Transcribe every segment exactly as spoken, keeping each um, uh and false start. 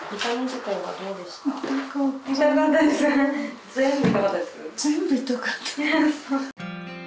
痛み自体はどうでした？ 痛かったです。 全部痛かったです。 全部痛かった。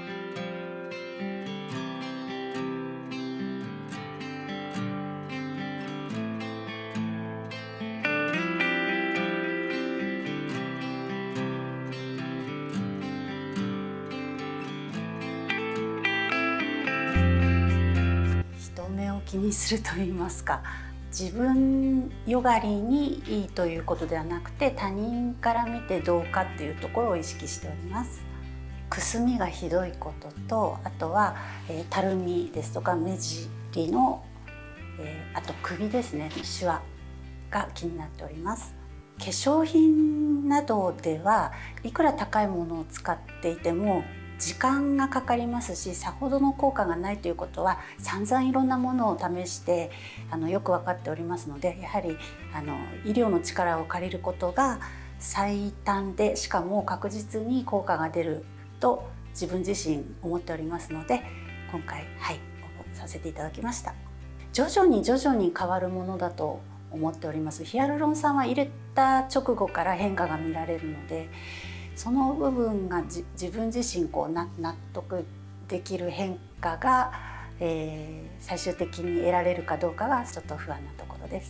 人目を気にすると言いますか、自分よがりにいいということではなくて、他人から見てどうかっていうところを意識しております。くすみがひどいことと、あとは、えー、たるみですとか目尻の、えー、あと首ですね、シワが気になっております。化粧品などではいくら高いものを使っていても時間がかかりますし、さほどの効果がないということは散々いろんなものを試してあのよく分かっておりますので、やはりあの医療の力を借りることが最短で、しかも確実に効果が出ると自分自身思っておりますので、今回はい応募させていただきました。徐々に徐々に変わるものだと思っております。ヒアルロン酸は入れた直後から変化が見られるので、その部分がじ自分自身こうな納得できる変化が、えー、最終的に得られるかどうかがちょっと不安なところです。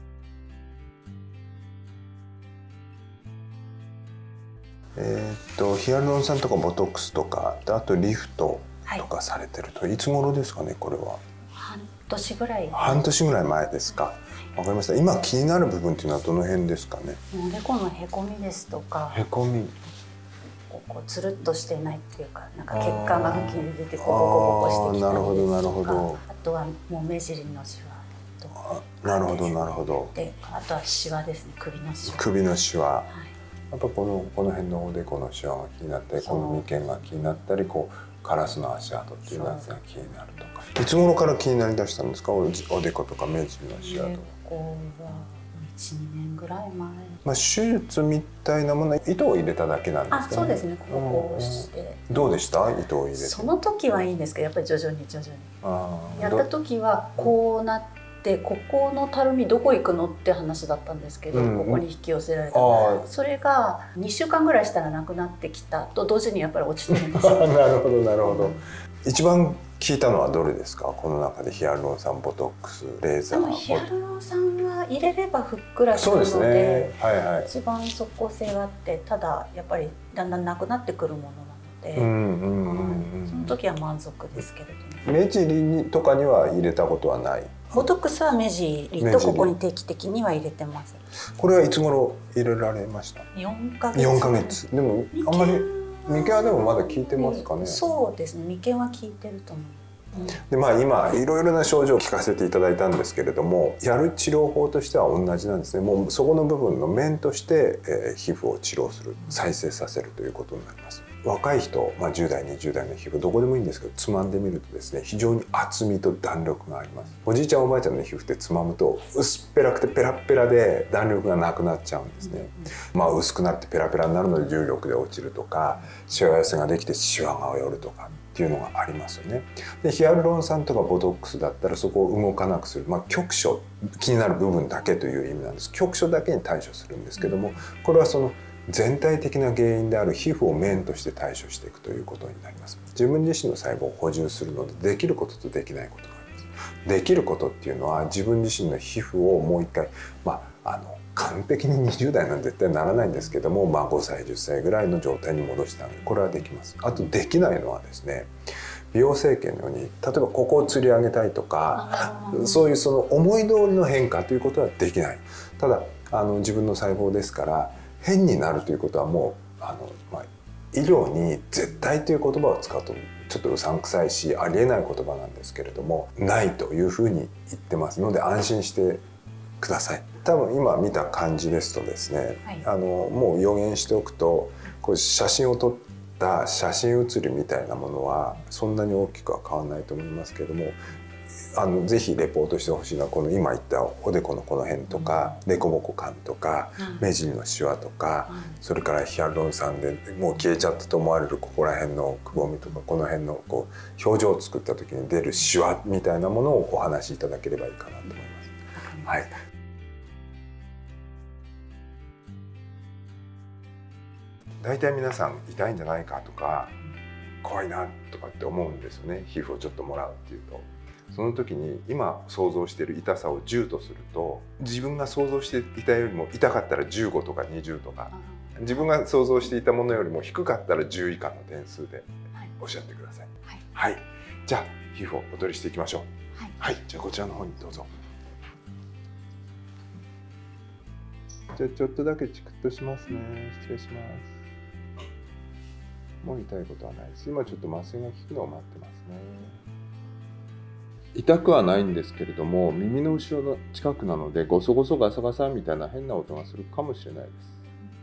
えー、っとヒアルロン酸とかボトックスとか、あとリフトとかされてると、はい、いつ頃ですかね、これは。 半年ぐらい。 半年ぐらい前ですか。わかりました。今気になる部分っていうのはどの辺ですかね。 おでこのへこみですとか。 へこみ。 こうつるっとしてないっていうか、なんか血管が吹き出てこぼこぼこしてきたりですとか。なるほどなるほど。あとはもう目尻のシワとか、ね。 なるほどなるほど。 で、あとはシワですね、首のシワ。 首のシワ。はい、やっぱこのこの辺のおでこのシワが気になったり、この眉間が気になったり、こうカラスの足跡っていうやつが気になるとか。いつ頃から気になりだしたんですか、おでことか目尻のシワとか。 ここはいち、にねんぐらい前。 まあ手術みたいなもの、糸を入れただけなんですかね。 あ、そうですね。こここうして。 どうでした？糸を入れて。 その時はいいんですけど、やっぱり徐々に徐々に。あやった時はこうなって、ここのたるみどこ行くのって話だったんですけど、うん、ここに引き寄せられた。それがにしゅうかんぐらいしたらなくなってきたと同時にやっぱり落ちてるんですよ。 なるほどなるほど。一番聞いたのはどれですか、この中で。ヒアルロン酸、ボトックス、レーザー。 でもヒアルロン酸は入れればふっくらするので、そうですね、はいはい、一番即効性があって、ただやっぱりだんだんなくなってくるものなので、その時は満足ですけれども。 目尻にとかには入れたことはない。 ボトックスは目尻とここに定期的には入れてます。 これはいつ頃入れられました？ よんかげつ。 よんかげつ。でもあんまり眉間はでもまだ効いてますかね。 そうですね。眉間は効いてると思う。 でまあ今いろいろな症状を聞かせていただいたんですけれども、やる治療法としては同じなんですね。もうそこの部分の面として、えー、皮膚を治療する、再生させるということになります。若い人、まあ、じゅう代にじゅう代の皮膚どこでもいいんですけど、つまんでみるとですね、非常に厚みと弾力があります。おじいちゃんおばあちゃんの皮膚ってつまむと薄っぺらくてペラッペラで弾力がなくなっちゃうんですね。まあ薄くなってペラペラになるので重力で落ちるとか、しわ寄せができてシワが寄るとかっていうのがありますよね。でヒアルロン酸とかボトックスだったらそこを動かなくする、まあ、局所、気になる部分だけという意味なんです。局所だけに対処するんですけども、これはその全体的な原因である皮膚を面として対処していくということになります。自分自身の細胞を補充するので、できることとできないことがあります。できることっていうのは、自分自身の皮膚をもう一回、まあ、あの完璧ににじゅう代なんて絶対ならないんですけども、まあ、ごさいじゅっさいぐらいの状態に戻してあげる、これはできます。あとできないのはですね、美容整形のように例えばここを吊り上げたいとか、そういうその思い通りの変化ということはできない。ただあの自分の細胞ですから、変になるということはもうあの、まあ、医療に絶対という言葉を使うとちょっとうさんくさいし、ありえない言葉なんですけれども、ないというふうに言ってますので安心してください。多分今見た感じですとですね、はい、あのもう予言しておくと、こう写真を撮った写真写りみたいなものはそんなに大きくは変わらないと思いますけれども、あのぜひレポートしてほしいのは、この今言ったおでこのこの辺とか、凸凹感とか、目尻のシワとか、それからヒアルロン酸でもう消えちゃったと思われるここら辺のくぼみとか、この辺のこう表情を作った時に出るシワみたいなものをお話しいただければいいかなと思います。はい。 大体皆さん痛いんじゃないかとか怖いなとかって思うんですよね。皮膚をちょっともらうっていうと、その時に今想像している痛さをじゅうとすると、自分が想像していたよりも痛かったらじゅうごとかにじゅうとか、自分が想像していたものよりも低かったらじゅう以下の点数でおっしゃってください。はい、はい、じゃあ皮膚をお取りしていきましょう。はい、はい、じゃあこちらの方にどうぞ。じゃあちょっとだけチクッとしますね。失礼します。もう痛いことはないです。今ちょっと麻酔が効くのを待ってますね。痛くはないんですけれども、耳の後ろの近くなのでゴソゴソガサガサみたいな変な音がするかもしれないです。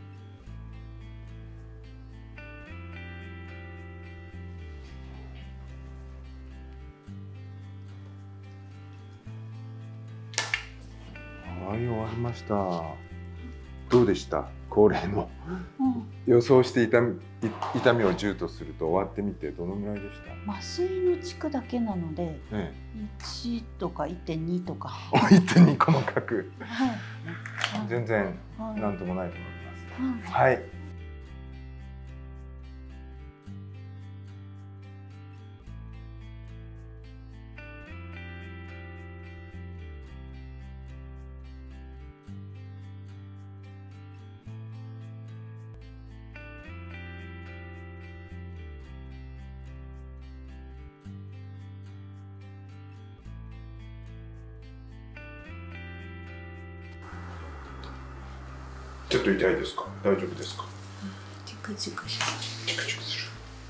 はい、終わりました。どうでした？恒例の、うん、予想して痛み、痛みをじゅうとすると終わってみてどのぐらいでした？ 麻酔の地区だけなので、ええ、いちとか いってんに とか。 いってんに 細かく。はい、全然なんともないと思います。はい。はい、ちょっと痛いですか？大丈夫ですか？ チクチクします。 チクチクする。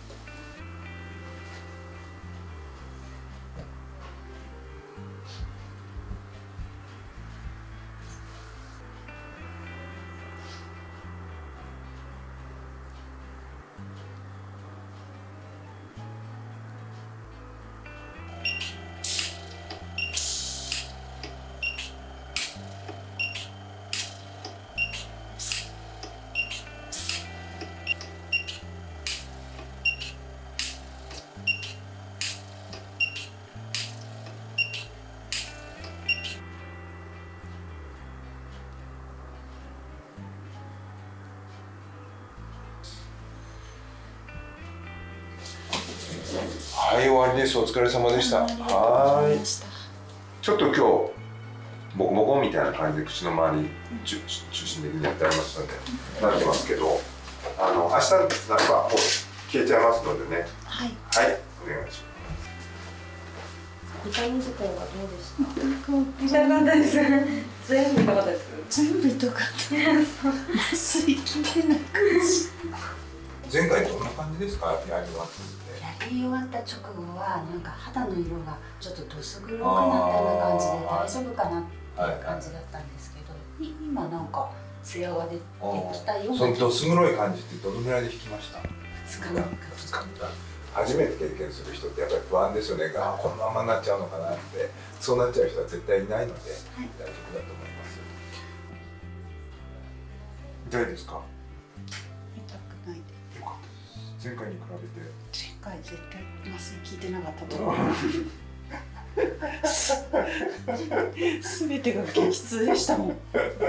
はい、終わりです。お疲れ様でした。はい。ちょっと今日ボコボコみたいな感じで口の周り中心的にやってありますのでなってますけど、あの明日になればもう消えちゃいますのでね。はい。はい、お願いします。 痛み自体はどうでした？痛かったです。全部痛かったです。 全部痛かった。麻酔効いてない感じ。 前回どんな感じですか？やり終わって。 やり終わった直後はなんか肌の色がちょっとどす黒くなったような感じで大丈夫かなっていう感じだったんですけど、今なんかツヤが出てきたような。 そのどす黒い感じってどのぐらいで引きました？ ふつかめ。ふつかめ。 初めて経験する人ってやっぱり不安ですよね。あ、このままになっちゃうのかなって。そうなっちゃう人は絶対いないので、はい、大丈夫だと思います。痛いですか？ 痛くないです。 よかったです。前回に比べて。 前回絶対麻酔効いてなかったと思う。すべてが激痛でしたもん。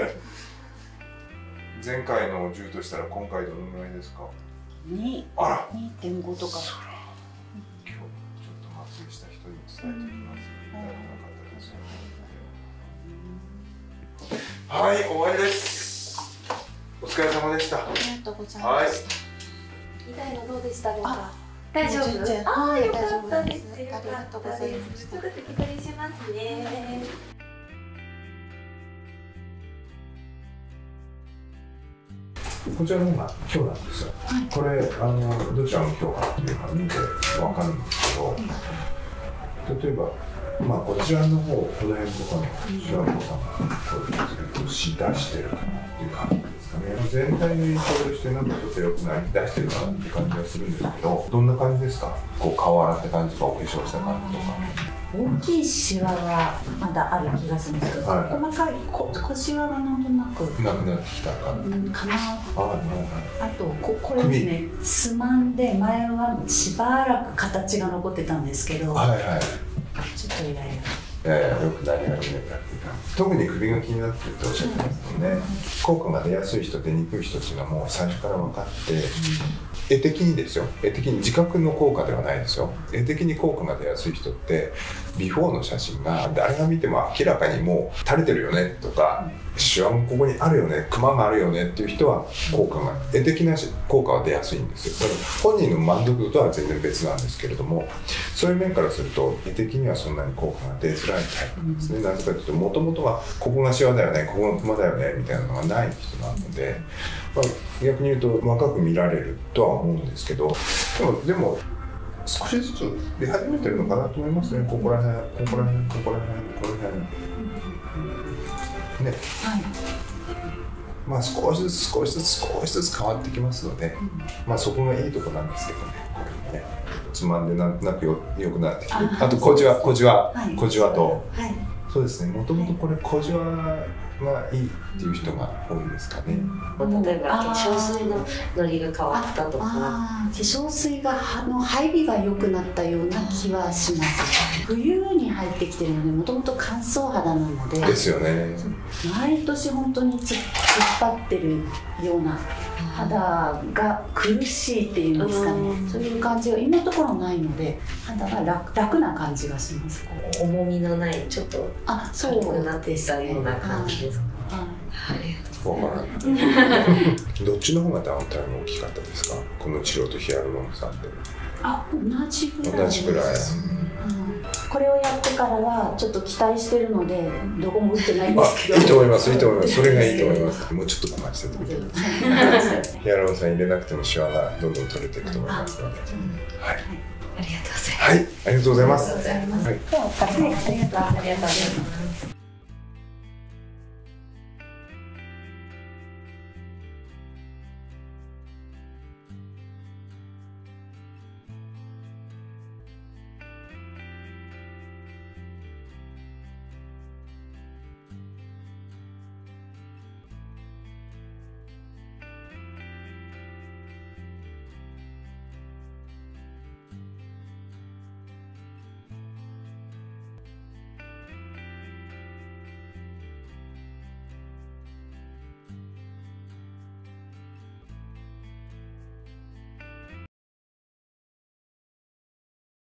前回のじゅうとしたら今回どのぐらいですか？ に、 あら、 にてんごとか。 今日ちょっと麻酔した人に伝えておきます。はい、終わりです。お疲れ様でした。 ありがとうございました。 痛いのどうでしたか？ 大丈夫？ ああ、よかったです。 ありがとうございました。 ちょっと聞き取りしますね。 こちらの方が今日なんですよ。はい、これあのどちらの今日かっていうのは見てわかるんですけど、例えばまあこちらの方この辺とかの白子さんがこういう出してるかなっていう感じですかね。全体の印象としてなんかちょっと良くない出してるかなって感じがするんですけど、どんな感じですか？こう顔洗って感じとかお化粧した感じとか。 大きいシワがまだある気がするんですけど、はい、細かいこ小シワがなんとなくなくなってきたかな、うん、かな。 あと こ, これですね、つまんで前はしばらく形が残ってたんですけど、はいはい、ちょっとイライラ。 えー、よく何が見えたっていうか、特に首が気になってるっておっしゃってますもんね。効果が出やすい人出にくい人っていうのはもう最初から分かって、絵的にですよ、絵的に自覚の効果ではないですよ。絵的に効果が出やすい人ってビフォーの写真が誰が見ても明らかにもう垂れてるよねとか、シワもここにあるよね、クマがあるよねっていう人は効果が、絵的な効果は出やすいんですよ。だから本人の満足度とは全然別なんですけれども、そういう面からすると絵的にはそんなに効果が出づらいタイプなんですね。なぜかというと、もともとはここがシワだよね、ここがクマだよねみたいなのがない人なので、まあ、逆に言うと若く見られるとは思うんですけど、でもでも少しずつ出始めてるのかなと思いますね。ここら辺、ここら辺、ここら辺、ここら辺ね、はい、まあ少しずつ少しずつ少しずつ変わってきますので、うん、まあそこがいいとこなんですけどね。これもね、つまんでなんとなくよ良くなってきて、あ, あと小じわ小じわ小じわと、はい、そうですね。もともとこれ小じわがいいっていう人が多いですかね。 うん、例えば化粧水ののりが変わったとか、 化粧水がの入りが良くなったような気はします。冬に入ってきてるので、もともと乾燥肌なのでですよね。 毎年本当に突っ張ってるような肌が苦しいっていうんですかね、そういう感じが今のところないので、肌が 楽, 楽な感じがします。 重みのないちょっとあ、そう軽くなってきたような感じですか。はい、 どっちの方がダウンタイム大きかったですか？この治療とヒアルロン酸って。 あ、同じぐらい。 同じぐらい。うん、 これをやってからはちょっと期待してるので、どこも打ってないんですけど。 いいと思います。いいと思います。それがいいと思います。もうちょっと我慢しててみてください。ヒアルロン酸入れなくてもシワがどんどん取れていくと思いますので。はい。 ありがとうございます。 はい、ありがとうございます。 ありがとうございます。 はい、ありがとうございます。